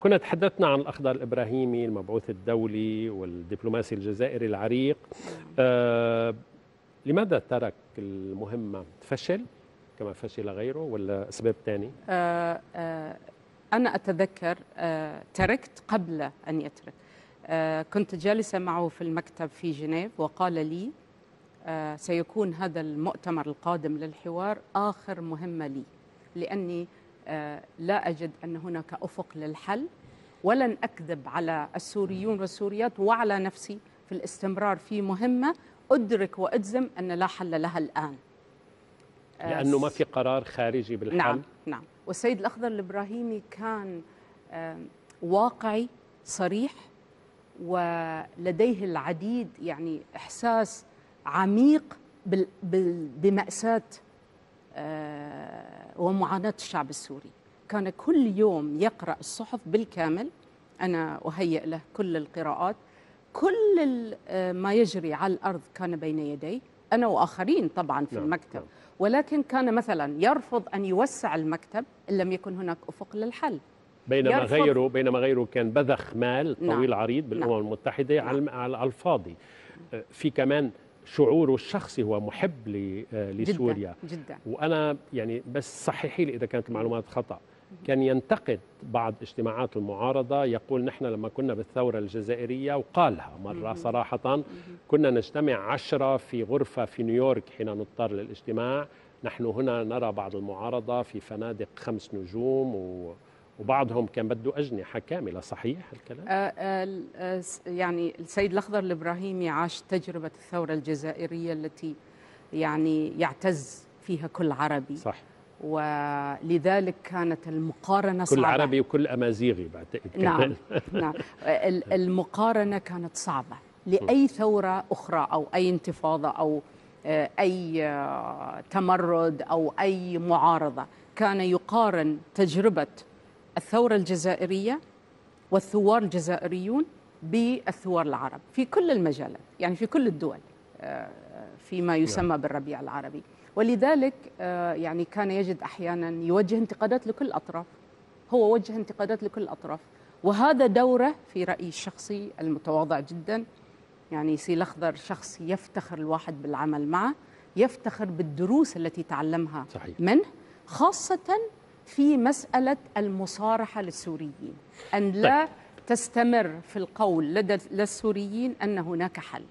كنا تحدثنا عن الأخضر الإبراهيمي المبعوث الدولي والدبلوماسي الجزائري العريق. آه لماذا ترك المهمة؟ فشل كما فشل غيره ولا أسباب ثانية؟ أنا أتذكر تركت قبل أن يترك. كنت جالسة معه في المكتب في جنيف وقال لي سيكون هذا المؤتمر القادم للحوار آخر مهمة لي، لأني لا أجد أن هناك أفق للحل، ولن أكذب على السوريون والسوريات وعلى نفسي في الاستمرار في مهمة أدرك وأجزم أن لا حل لها الآن، لأنه ما في قرار خارجي بالحل. نعم. والسيد الأخضر الإبراهيمي كان واقعي صريح، ولديه العديد، يعني إحساس عميق بمأساة ومعاناة الشعب السوري. كان كل يوم يقرأ الصحف بالكامل، أنا أهيئ له كل القراءات، كل ما يجري على الأرض كان بين يدي، أنا وآخرين طبعا في المكتب. ولكن كان مثلا يرفض أن يوسع المكتب إن لم يكن هناك أفق للحل، بينما غيره كان بذخ مال طويل عريض بالأمم المتحدة على الفاضي. في كمان شعوره الشخصي، هو محب لسوريا جدا. وأنا يعني بس صححي لي إذا كانت المعلومات خطأ، كان ينتقد بعض اجتماعات المعارضة، يقول نحن لما كنا بالثورة الجزائرية، وقالها مرة صراحة، كنا نجتمع 10 في غرفة في نيويورك حين نضطر للاجتماع، نحن هنا نرى بعض المعارضة في فنادق 5 نجوم وبعضهم كان بده أجنحة كاملة. صحيح الكلام؟ يعني السيد الأخضر الإبراهيمي عاش تجربة الثورة الجزائرية التي يعني يعتز فيها كل عربي. صح. ولذلك كانت المقارنة صعبة. كل عربي وكل أمازيغي بعتقد. نعم. المقارنة كانت صعبة لأي ثورة أخرى أو أي انتفاضة أو أي تمرد أو أي معارضة. كان يقارن تجربة الثورة الجزائرية والثوار الجزائريون بالثوار العرب في كل المجالات، يعني في كل الدول فيما يسمى بالربيع العربي. ولذلك يعني كان يجد أحيانا يوجه انتقادات لكل الأطراف، هو وجه انتقادات لكل الأطراف، وهذا دوره في رأيي الشخصي المتواضع جدا. يعني سي الأخضر شخص يفتخر الواحد بالعمل معه، يفتخر بالدروس التي تعلمها منه، خاصة في مسألة المصارحة للسوريين، أن لا تستمر في القول لدى السوريين أن هناك حل.